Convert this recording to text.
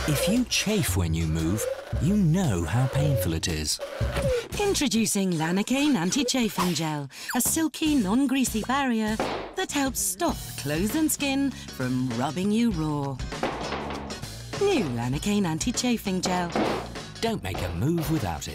If you chafe when you move, you know how painful it is. Introducing Lanacane Anti-Chafing Gel, a silky, non-greasy barrier that helps stop clothes and skin from rubbing you raw. New Lanacane Anti-Chafing Gel. Don't make a move without it.